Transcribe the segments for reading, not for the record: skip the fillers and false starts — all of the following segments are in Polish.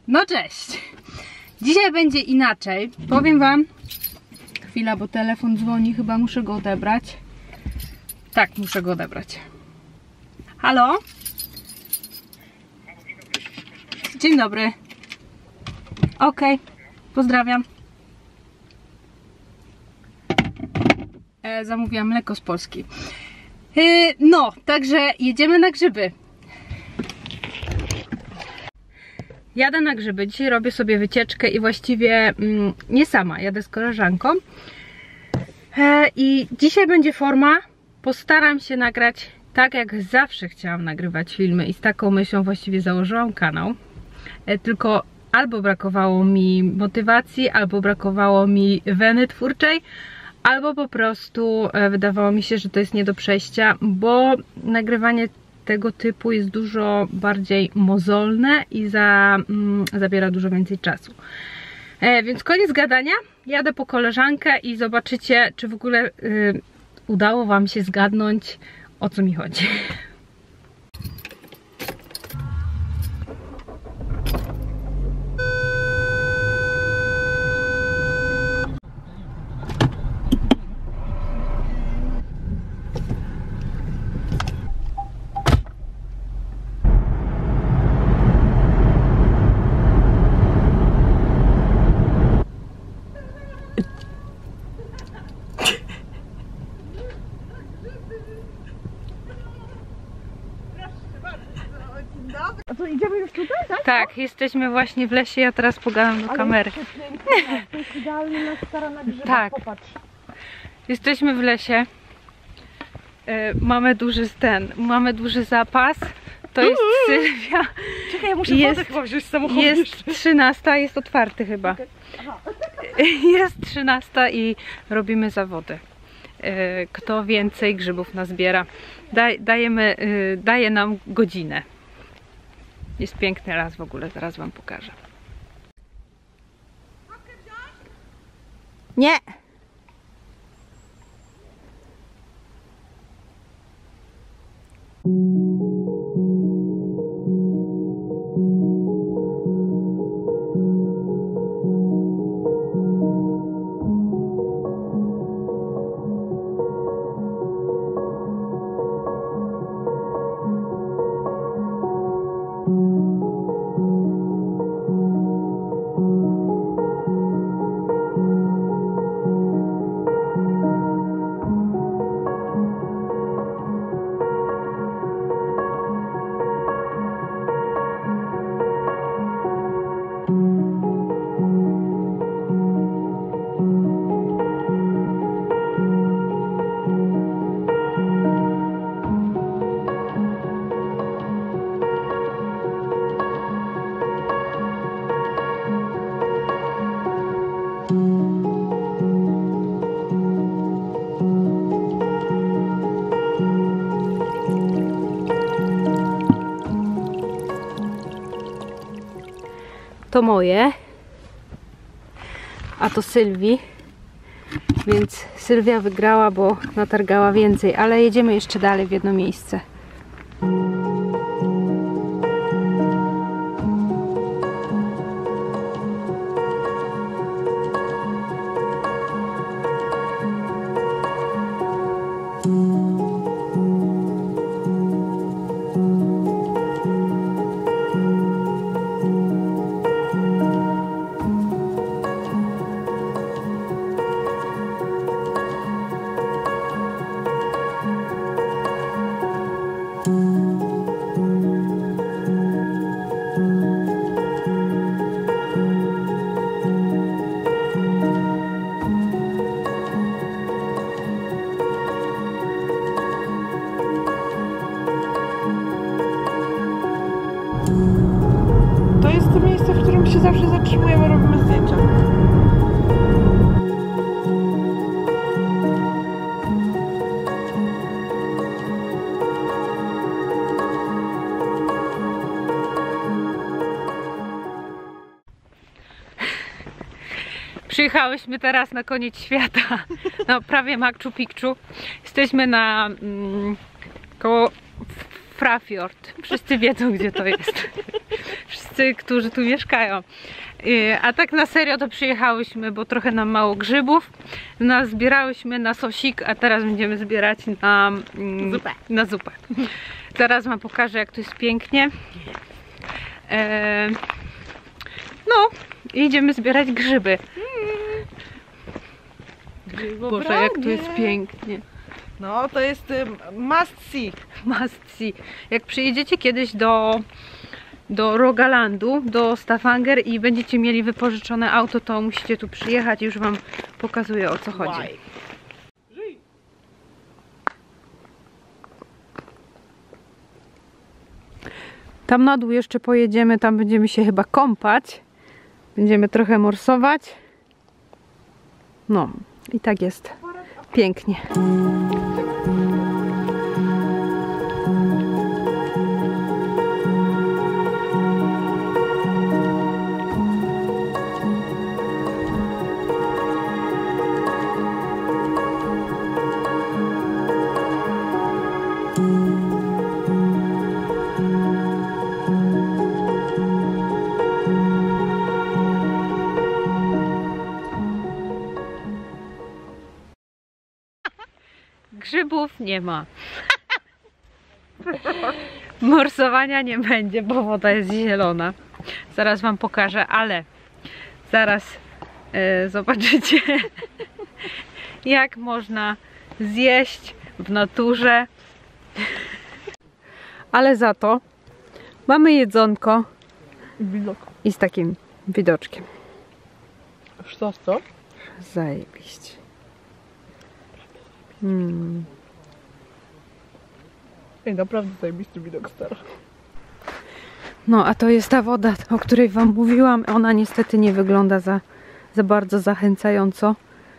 No cześć! Dzisiaj będzie inaczej. Powiem wam... Chwila, bo telefon dzwoni, chyba muszę go odebrać. Tak, muszę go odebrać. Halo? Dzień dobry. Okej, pozdrawiam. Zamówiłam mleko z Polski. No, także jedziemy na grzyby. Jadę na grzyby. Dzisiaj robię sobie wycieczkę i właściwie nie sama, jadę z koleżanką. I dzisiaj będzie forma. Postaram się nagrać tak, jak zawsze chciałam nagrywać filmy i z taką myślą właściwie założyłam kanał. Tylko albo brakowało mi motywacji, albo brakowało mi weny twórczej, albo po prostu wydawało mi się, że to jest nie do przejścia, bo nagrywanie tego typu jest dużo bardziej mozolne i zabiera dużo więcej czasu. Więc koniec gadania, jadę po koleżankę i zobaczycie, czy w ogóle udało wam się zgadnąć, o co mi chodzi. A to idziemy już tutaj, tak? Tak, jesteśmy właśnie w lesie, ja teraz pogadam do kamery. To jest idealnie na stara na grzybach, Tak. Popatrz. Jesteśmy w lesie. Mamy duży zapas. To jest Sylwia. Czekaj, ja muszę wodę chyba wziąć z samochodu. Jest 13, jest otwarty chyba. Jest 13 i robimy zawody. Kto więcej grzybów nazbiera. Daje nam godzinę. Jest piękny las w ogóle, zaraz wam pokażę. Nie! To moje, a to Sylwii, więc Sylwia wygrała, bo natargała więcej, ale jedziemy jeszcze dalej w jedno miejsce. To jest to miejsce, w którym się zawsze zatrzymujemy, robimy zdjęcia. Przyjechałyśmy teraz na koniec świata, no prawie Machu Picchu. Jesteśmy na koło Frafjord. Wszyscy wiedzą, gdzie to jest. Wszyscy, którzy tu mieszkają. A tak na serio to przyjechałyśmy, bo trochę nam mało grzybów. Zbierałyśmy na sosik, a teraz będziemy zbierać na zupę. Zaraz wam pokażę, jak tu jest pięknie. No, idziemy zbierać grzyby. Boże, jak tu jest pięknie. No, to jest must see. Must see. Jak przyjedziecie kiedyś do Rogalandu, do Stavanger i będziecie mieli wypożyczone auto, to musicie tu przyjechać i już wam pokazuję, o co chodzi. Tam na dół jeszcze pojedziemy, tam będziemy się chyba kąpać. Będziemy trochę morsować. No i tak jest pięknie. Grzybów nie ma. Morsowania nie będzie, bo woda jest zielona. Zaraz wam pokażę, ale zaraz zobaczycie, jak można zjeść w naturze. Ale za to mamy jedzonko i z takim widoczkiem. Co? Zajebiście. Ej, naprawdę zajebisty widok, stara. No, a to jest ta woda, o której wam mówiłam. Ona niestety nie wygląda za bardzo zachęcająco.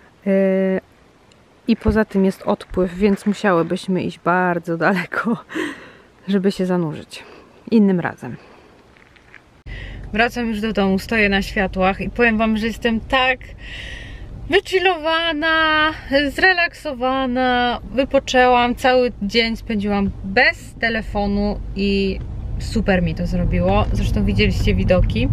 I poza tym jest odpływ, więc musiałybyśmy iść bardzo daleko, żeby się zanurzyć. Innym razem. Wracam już do domu, stoję na światłach i powiem wam, że jestem tak wychillowana, zrelaksowana, wypoczęłam, cały dzień spędziłam bez telefonu i super mi to zrobiło. Zresztą widzieliście widoki.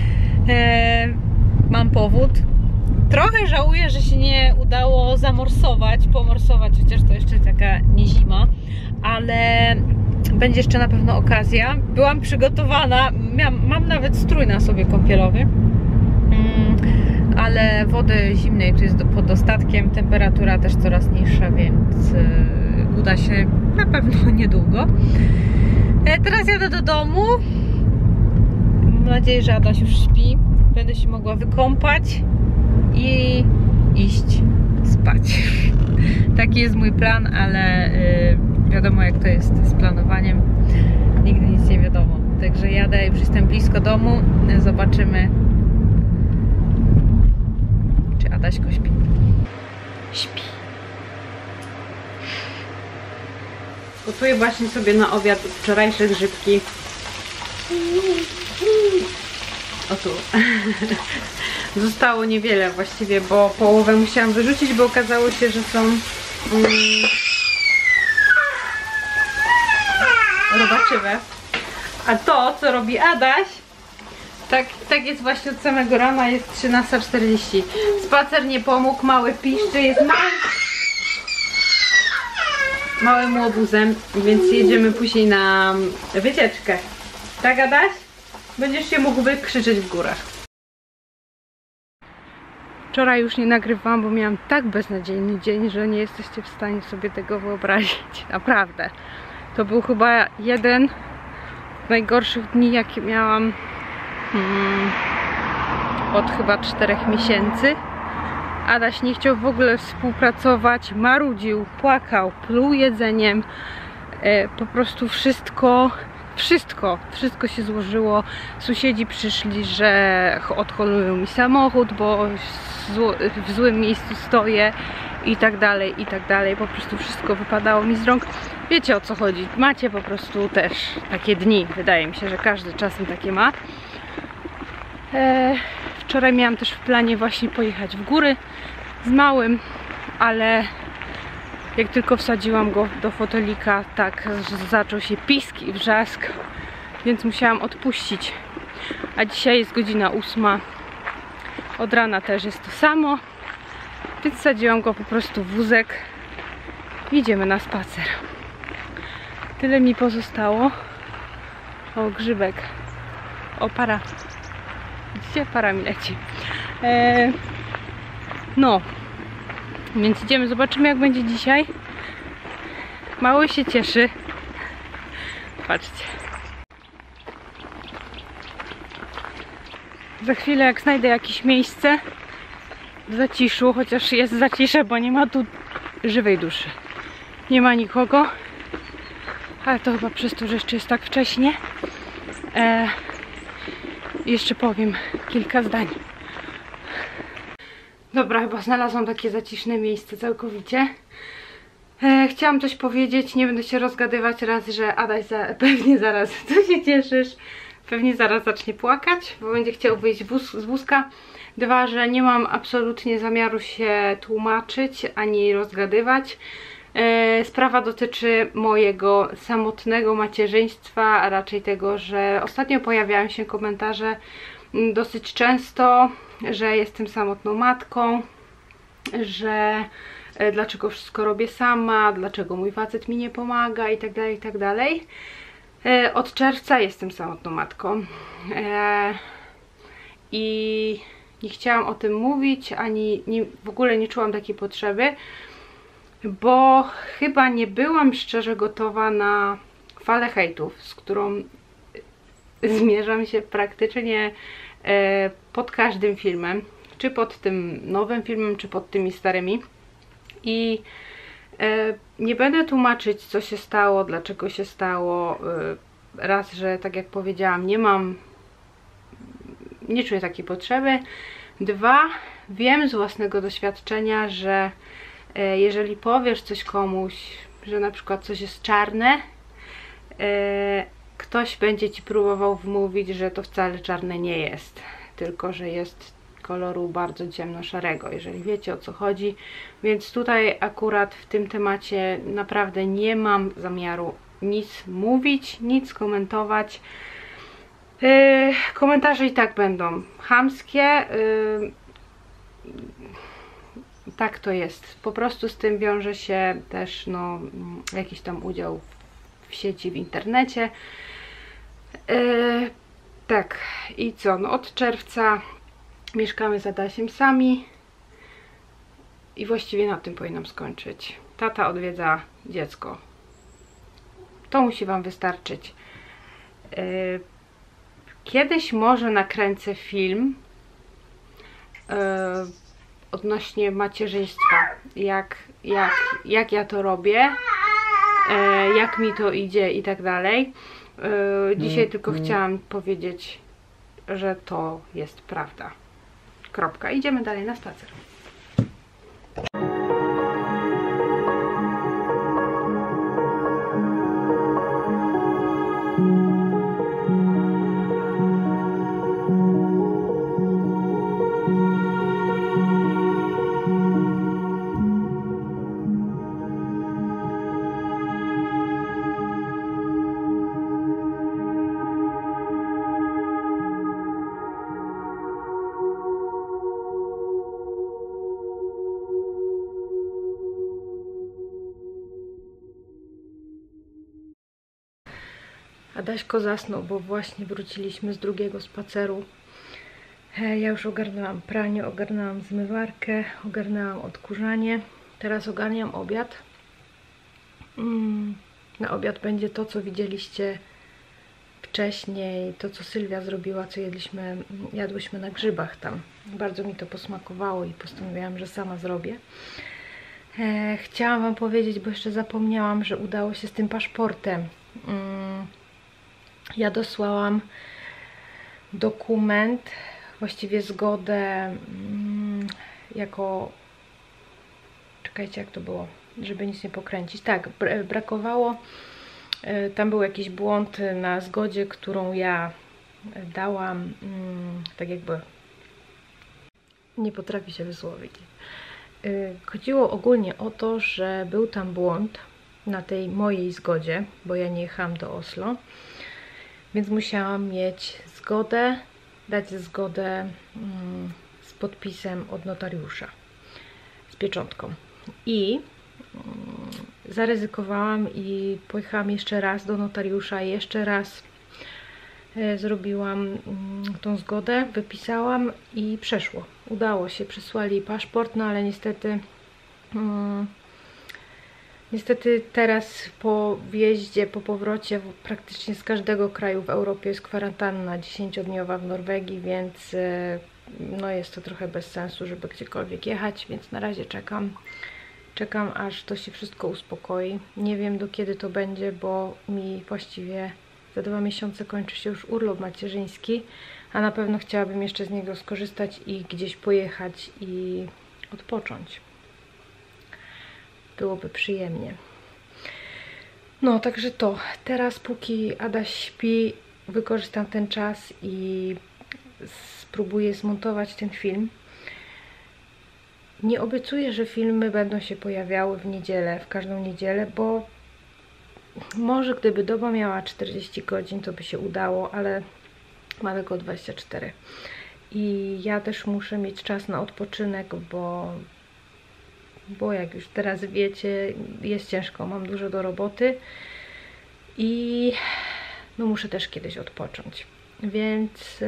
Mam powód. Trochę żałuję, że się nie udało pomorsować, chociaż to jeszcze taka nie zima, ale będzie jeszcze na pewno okazja. Byłam przygotowana, mam nawet strój na sobie kąpielowy, ale wody zimnej tu jest pod dostatkiem, temperatura też coraz niższa, więc uda się na pewno niedługo. Teraz jadę do domu. Mam nadzieję, że Adaś już śpi. Będę się mogła wykąpać i iść spać. Taki jest mój plan, ale wiadomo, jak to jest z planowaniem. Nigdy nic nie wiadomo. Także jadę, już jestem blisko domu. Zobaczymy, czy Adaśko śpi. Śpi. Gotuję właśnie sobie na obiad wczorajsze grzybki. O tu. Zostało niewiele właściwie, bo połowę musiałam wyrzucić, bo okazało się, że są robaczywe. A to, co robi Adaś, tak jest właśnie od samego rana, jest 13:40. Spacer nie pomógł, mały piszczy, jest małym łobuzem, więc jedziemy później na wycieczkę. Tak, Adaś? Będziesz się mógł wykrzyczeć w górach. Wczoraj już nie nagrywałam, bo miałam tak beznadziejny dzień, że nie jesteście w stanie sobie tego wyobrazić. Naprawdę. To był chyba jeden z najgorszych dni, jakie miałam od chyba 4 miesięcy. Adaś nie chciał w ogóle współpracować, marudził, płakał, pluł jedzeniem. Po prostu wszystko się złożyło. Sąsiedzi przyszli, że odholują mi samochód, bo w złym miejscu stoję i tak dalej, i tak dalej. Po prostu wszystko wypadało mi z rąk. Wiecie, o co chodzi. Macie po prostu też takie dni. Wydaje mi się, że każdy czasem takie ma. Wczoraj miałam też w planie właśnie pojechać w góry z małym, ale Jak tylko wsadziłam go do fotelika, tak zaczął się pisk i wrzask, więc musiałam odpuścić. A dzisiaj jest godzina 8. Od rana też jest to samo, więc wsadziłam go po prostu w wózek i idziemy na spacer. Tyle mi pozostało. O, grzybek. O, para. Widzicie? Para mi leci. No. Więc idziemy, zobaczymy jak będzie dzisiaj. Mały się cieszy. Patrzcie. Za chwilę jak znajdę jakieś miejsce w zaciszu, chociaż jest zacisze, bo nie ma tu żywej duszy. Nie ma nikogo. Ale to chyba przez to, że jeszcze jest tak wcześnie. Jeszcze powiem kilka zdań. Dobra, chyba znalazłam takie zaciszne miejsce całkowicie. Chciałam coś powiedzieć, nie będę się rozgadywać. Raz, że Adaś pewnie zaraz, co się cieszysz? Pewnie zaraz zacznie płakać, bo będzie chciał wyjść z wózka. Dwa, że nie mam absolutnie zamiaru się tłumaczyć ani rozgadywać. Sprawa dotyczy mojego samotnego macierzyństwa, a raczej tego, że ostatnio pojawiają się komentarze dosyć często, że jestem samotną matką, że dlaczego wszystko robię sama, dlaczego mój facet mi nie pomaga i tak dalej, i tak dalej. Od czerwca jestem samotną matką i nie chciałam o tym mówić, ani w ogóle nie czułam takiej potrzeby, bo chyba nie byłam szczerze gotowa na falę hejtów, z którą zmierzam się praktycznie pod każdym filmem, czy pod tym nowym filmem, czy pod tymi starymi. I nie będę tłumaczyć, co się stało, dlaczego się stało. Raz, że tak jak powiedziałam, nie czuję takiej potrzeby. Dwa, wiem z własnego doświadczenia, że jeżeli powiesz coś komuś, że na przykład coś jest czarne, ktoś będzie ci próbował wmówić, że to wcale czarne nie jest, tylko że jest koloru bardzo ciemno-szarego, jeżeli wiecie o co chodzi. Więc tutaj akurat w tym temacie naprawdę nie mam zamiaru nic mówić, nic komentować. Komentarze i tak będą chamskie. Tak to jest. Po prostu z tym wiąże się też no, jakiś tam udział w sieci, w internecie. Tak, i co? No, od czerwca mieszkamy z Adasiem sami i właściwie na tym powinnam skończyć. Tata odwiedza dziecko. To musi wam wystarczyć. Kiedyś może nakręcę film odnośnie macierzyństwa. Jak ja to robię, jak mi to idzie i tak dalej. Dzisiaj tylko chciałam powiedzieć, że to jest prawda. Kropka. Idziemy dalej na spacer. Adaśko zasnął, bo właśnie wróciliśmy z drugiego spaceru. Ja już ogarnęłam pranie, ogarnęłam zmywarkę, ogarnęłam odkurzanie. Teraz ogarniam obiad. Na obiad będzie to, co widzieliście wcześniej, to co Sylwia zrobiła, co jadłyśmy na grzybach tam. Bardzo mi to posmakowało i postanowiłam, że sama zrobię. Chciałam wam powiedzieć, bo jeszcze zapomniałam, że udało się z tym paszportem. Ja dosłałam dokument, właściwie zgodę jako... Czekajcie, jak to było, żeby nic nie pokręcić. Tak, brakowało, tam był jakiś błąd na zgodzie, którą ja dałam, tak jakby... Nie potrafię się wysłowić. Chodziło ogólnie o to, że był tam błąd na tej mojej zgodzie, bo ja nie jechałam do Oslo, więc musiałam mieć zgodę, dać zgodę z podpisem od notariusza, z pieczątką. I zaryzykowałam i pojechałam jeszcze raz do notariusza, jeszcze raz zrobiłam tą zgodę, wypisałam i przeszło. Udało się, przysłali paszport, no ale niestety teraz po wjeździe, po powrocie praktycznie z każdego kraju w Europie jest kwarantanna 10-dniowa w Norwegii, więc no jest to trochę bez sensu, żeby gdziekolwiek jechać, więc na razie czekam. Czekam, aż to się wszystko uspokoi. Nie wiem, do kiedy to będzie, bo mi właściwie za 2 miesiące kończy się już urlop macierzyński, a na pewno chciałabym jeszcze z niego skorzystać i gdzieś pojechać i odpocząć. Byłoby przyjemnie. No, także to. Teraz, póki Adaś śpi, wykorzystam ten czas i spróbuję zmontować ten film. Nie obiecuję, że filmy będą się pojawiały w niedzielę, w każdą niedzielę, bo może gdyby doba miała 40 godzin, to by się udało, ale ma tylko 24. I ja też muszę mieć czas na odpoczynek, bo jak już teraz wiecie, jest ciężko, mam dużo do roboty i no muszę też kiedyś odpocząć. Więc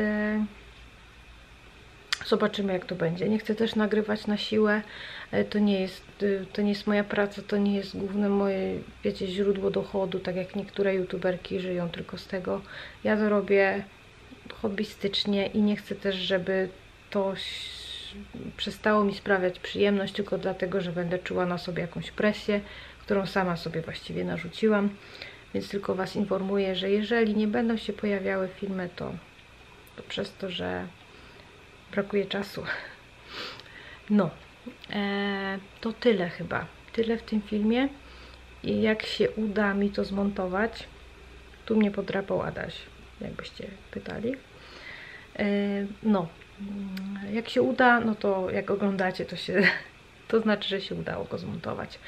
zobaczymy, jak to będzie. Nie chcę też nagrywać na siłę. To nie jest moja praca, to nie jest główne moje, wiecie, źródło dochodu, tak jak niektóre youtuberki żyją tylko z tego. Ja to robię hobbystycznie i nie chcę też, żeby to przestało mi sprawiać przyjemność tylko dlatego, że będę czuła na sobie jakąś presję, którą sama sobie właściwie narzuciłam. Więc tylko Was informuję, że jeżeli nie będą się pojawiały filmy, to przez to, że brakuje czasu. No, to tyle chyba. Tyle w tym filmie. I jak się uda mi to zmontować, tu mnie podrapał Adaś, jakbyście pytali. No, jak się uda, no to jak oglądacie, to znaczy, że się udało go zmontować.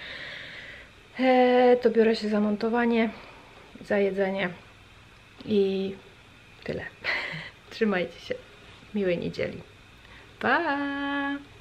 To biorę się za montowanie, za jedzenie i tyle. Trzymajcie się. Miłej niedzieli. Pa!